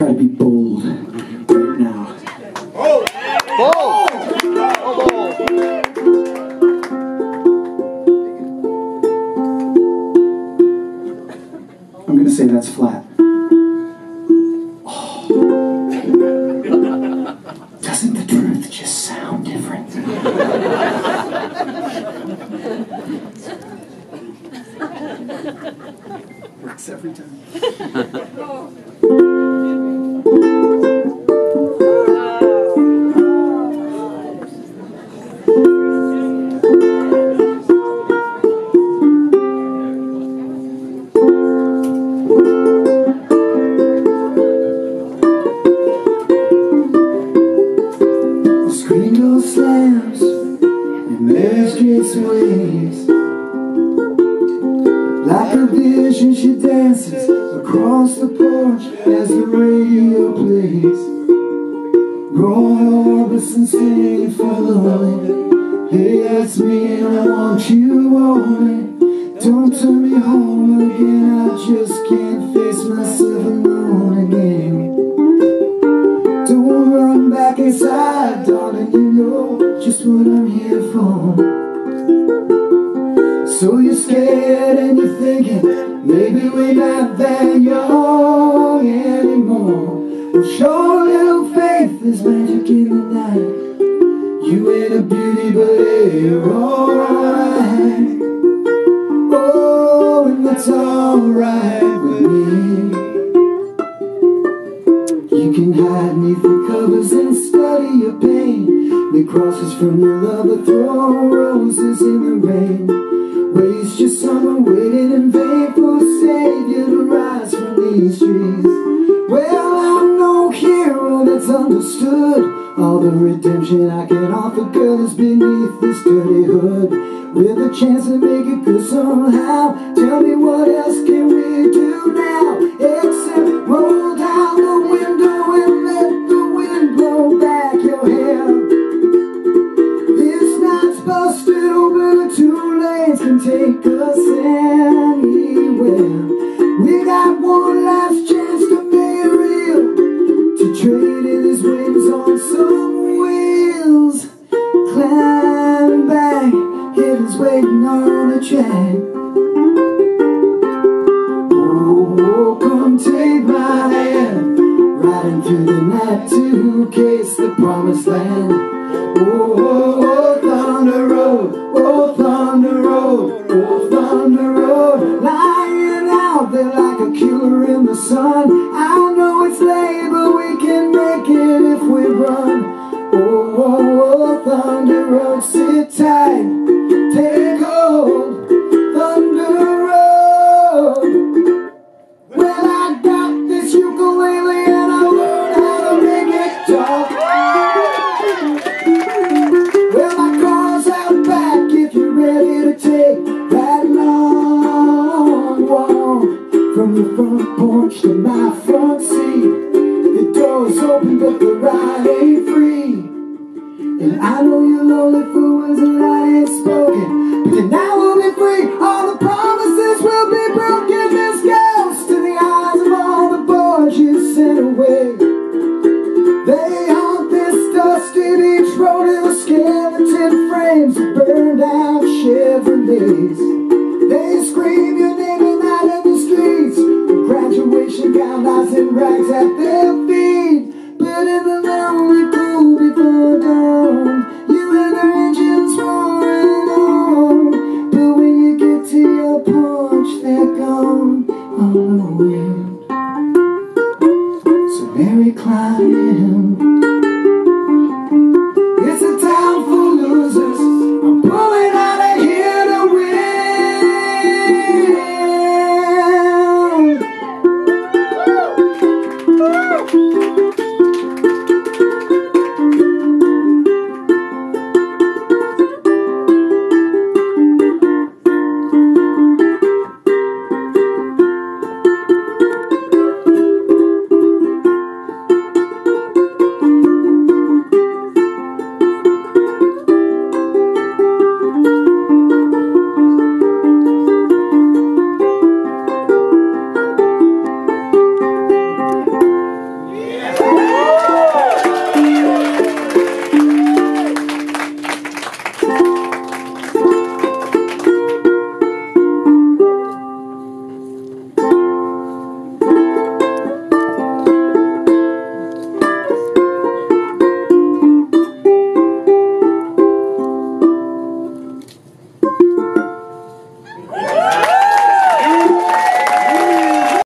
Try to be bold right now. Bold! Bold! Oh, bold! I'm gonna say that's flat. Oh. Doesn't the truth just sound different? Works every time. The screen door slams and Mary Street's waves. Like a vision she dances across the porch as the radio plays. Roy Orbison singing for lonely. Hey, that's me and I want you only. Don't turn me home again, I just can't face myself alone again. Don't run back inside, darling, you know just what I'm here for. So you're scared and you're thinking, maybe we're not that young anymore. Well, show a little faith, there's magic in the night. You ain't a beauty, but hey, you're alright. Oh, and that's alright with me. You can hide neath the covers and study your pain. Make crosses from your lover, throw roses in the rain. Waste your summer waiting in vain for a savior to rise from these trees. Well, I'm no hero that's understood all the redemption I can offer, girl, is beneath this dirty hood. With a chance to make it good somehow. Tell me what else can we do now, except roll down the window and let the wind blow back your hair. This night's busted open, the 2 lanes can take us anywhere. We got one last chance to make it real, to trade in his wings on some wheels. Climb back, heaven's waiting on the track. Oh, come take my hand, riding through the night to case the promised land. Oh, Thunder Road, oh, Thunder Road, oh, Thunder Road. Lying out there like a killer in the sun. I know it's late, but we can make it if we run. Oh, Thunder Road, sit tight, take hold, Thunder Road. Well, I got this ukulele and I learned how to make it talk. Well, my car's out back if you're ready to take that long walk. From the front porch to my front seat, the door's open but the ride ain't free. And I know you're lonely for words and I ain't spoken, but tonight we'll be free. All the promises will be broken. There's ghosts in the eyes of all the boys you sent away. They haunt this dusty beach road in the skeleton frames of burned out Chevrolets. They scream your name at night in the streets. The graduation gown lies in rags at their feet. But in the lonely cool before dawn, you hear their engines roaring on. But when you get to your porch, they're gone on the wind. So Mary climbed in.